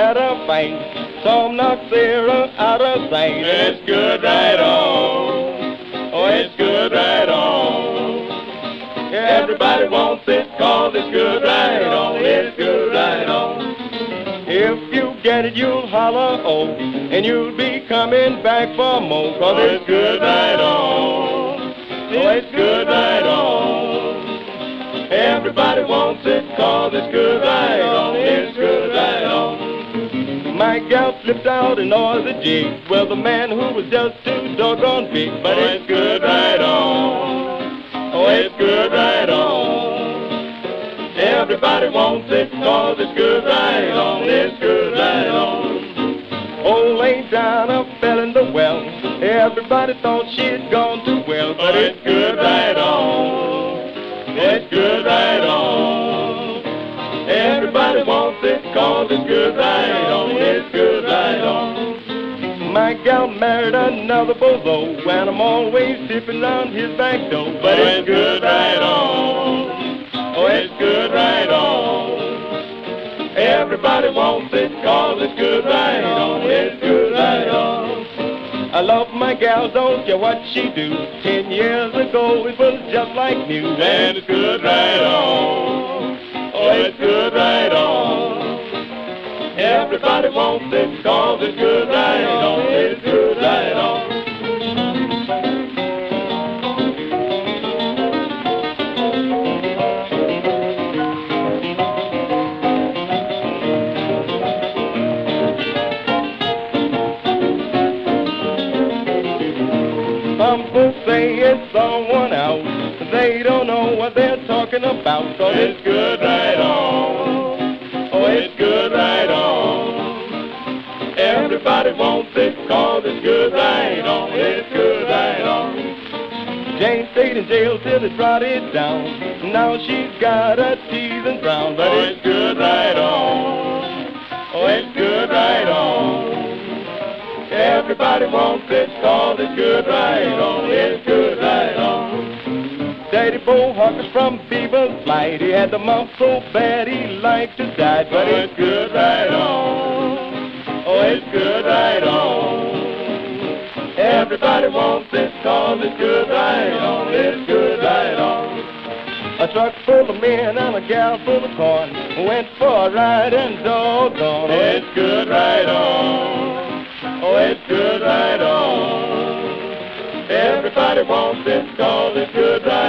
had a fight. Some knocked Sarah out of sight. It's good right on. Oh, it's good right on. Everybody wants it 'cause it's good right on. It's good right on. If you get it, you'll holler, oh, and you'll be coming back for more. 'Cause it's good right on. Oh, it's good right on. Everybody wants it 'cause it's good right on. It's good right on. My gal slipped out and all the jig. Well, the man who was just too doggone big. But it's good right on. Oh, it's good right on. Everybody wants it 'cause it's good right on. It's good right on. Old Aunt Dinah fell in the well. Everybody thought she'd gone too well. But it's good right on. It's good right on. Everybody wants it 'cause it's good right on. It's good right on. My gal married another bozo, and I'm always dipping around his back door. But it's good right on. Oh, it's good right on. Everybody wants it 'cause it's good right on. It's good right on. I love my gal, don't care what she do. 10 years ago it was just like new. And it's good right on. Oh, it's good right on. Everybody wants it 'cause it's good right on. It's good right on. Some folks say it's someone else. They don't know what they're talking about. 'Cause it's good right on. Oh, it's good right on. Everybody wants it 'cause it's good right on. It's good right on. Jane stayed in jail till they brought it down. Now she's got her teeth and brown. But oh, it's good right on. Oh, it's good right on. Everybody wants it 'cause it's good right on. It's good right on. Daddy Bo Hawkins from Beaver's Flight. He had the mouth so bad he liked to die. But it's good right on. Oh, it's good right on. Everybody wants it 'cause it's good right on. It's good right on. A truck full of men and a gal full of corn went for a ride and doggone. Oh, it's good right on. Oh, it's good right on. Everybody wants it 'cause it's good right on.